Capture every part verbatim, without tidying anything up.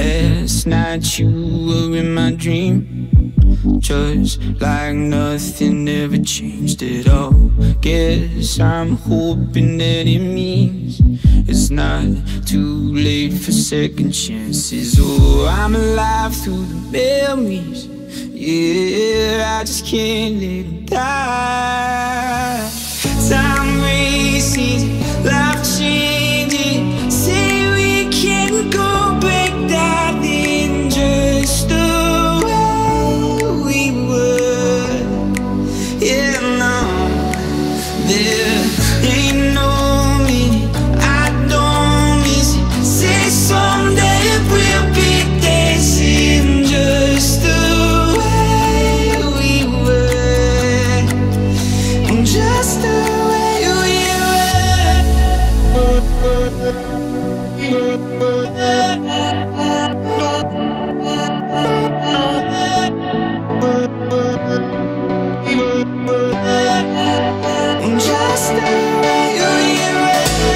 Last night you were in my dream, just like nothing ever changed at all. Guess I'm hoping that it means it's not too late for second chances. Oh, I'm alive through the memories, yeah, I just can't let them die. Time races, life changing, say we can go back, darling, just the way we were. Yeah, no, there ain't no meaning, I don't miss it. Say someday we'll be dancing just the way we were, just the way we were, just the way we were.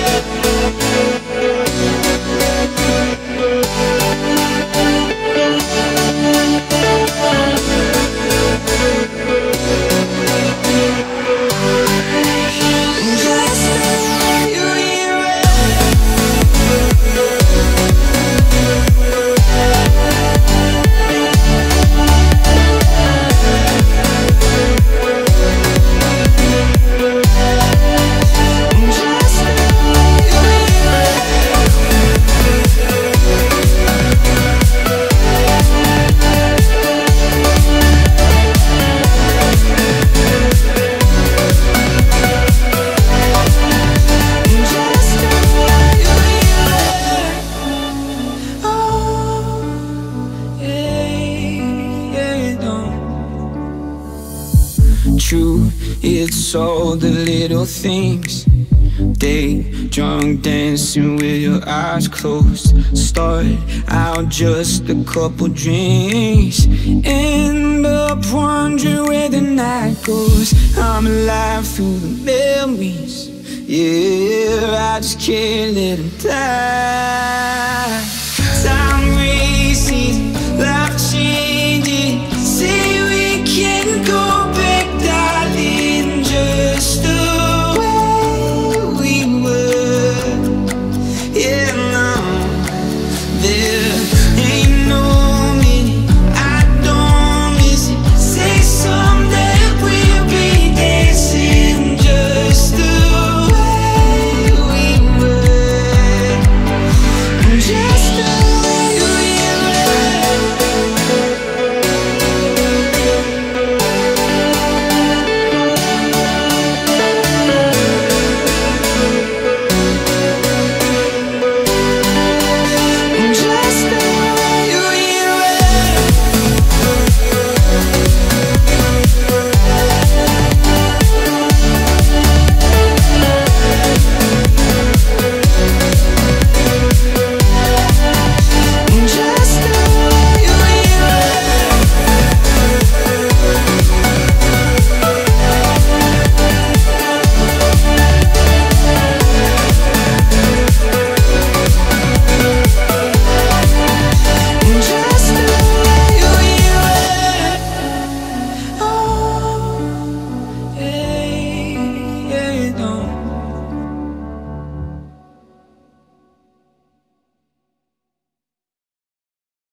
True, it's all the little things. Day drunk dancing with your eyes closed. Start out just a couple drinks, end up wondering where the night goes. I'm alive through the memories, yeah, I just can't let them die. Time races,